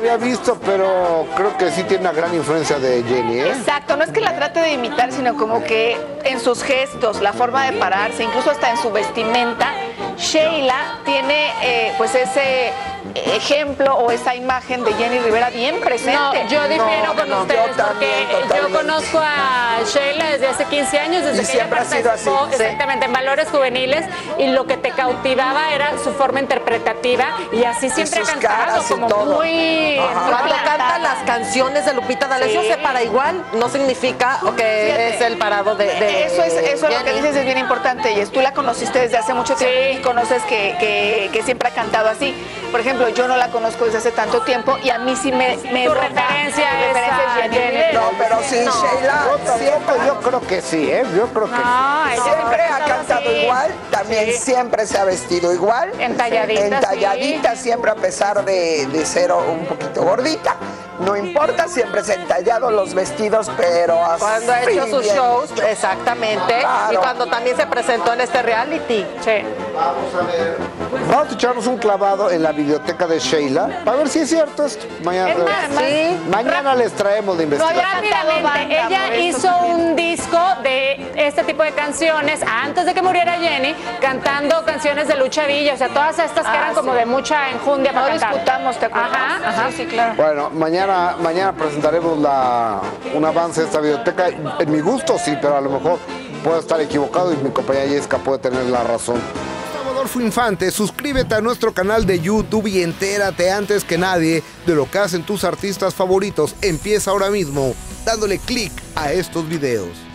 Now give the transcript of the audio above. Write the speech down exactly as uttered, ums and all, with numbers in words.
había visto, pero creo que sí tiene una gran influencia de Jenny, ¿eh? Exacto, no es que la trate de imitar, sino como que en sus gestos, la forma de pararse, incluso hasta en su vestimenta, Sheila tiene eh, pues ese ejemplo o esa imagen de Jenny Rivera bien presente. No, yo difiero No, con no, ustedes yo también, porque yo totalmente. conozco a Sheila desde hace quince años, desde Y que siempre ella ha sido participó así, sí. exactamente en Valores Juveniles, y lo que te cautivaba era su forma interpretativa, y así siempre ha sus cantado, caras y como todo. muy... Ajá. muy Cuando plantada. canta las canciones de Lupita D'Alessio Sí. se para igual, no significa que Fíjate, es el parado de, de Eso es, eso es lo que Jenny. dices, es bien importante, y es tú la conociste desde hace mucho tiempo Sí. y conoces que, que, que siempre ha cantado así. Por ejemplo, yo no la conozco desde hace tanto tiempo y a mí sí me, me Tu evoca- referencia mi es referencia a es Jenny Jenny. Rivera. No, pero sí, No. Sheila Yo siempre, tampoco, yo creo que sí, ¿eh? Yo creo que sí. No, ella siempre ha cantado cantado así. igual, también Sí. siempre se ha vestido igual. Entalladita, Entalladita siempre, a pesar de, de ser un poquito gordita. No importa, siempre se ha entallado los vestidos, pero así. Cuando ha hecho sus bien shows, hecho. exactamente, Claro. y cuando también se presentó en este reality. Sí. Vamos a ver. Vamos a echarnos un clavado en la biblioteca de Sheila para ver si es cierto esto. Mañana, Es más, Sí. mañana les traemos la investigación. cantado banda, Rápidamente, ella por eso hizo sí. un disco de este tipo de canciones antes de que muriera Jenny, cantando canciones de Lucha Villa, o sea, todas estas que Ah, eran como sí. de mucha enjundia No para cantar. discutamos, ¿te acuerdas? Ajá, ajá. Sí, sí, claro. Bueno, mañana, mañana presentaremos la, un avance de esta biblioteca. En mi gusto sí, pero a lo mejor puedo estar equivocado y mi compañera Jessica puede tener la razón. Gustavo Adolfo Infante, suscríbete a nuestro canal de YouTube y entérate antes que nadie de lo que hacen tus artistas favoritos. Empieza ahora mismo dándole clic a estos videos.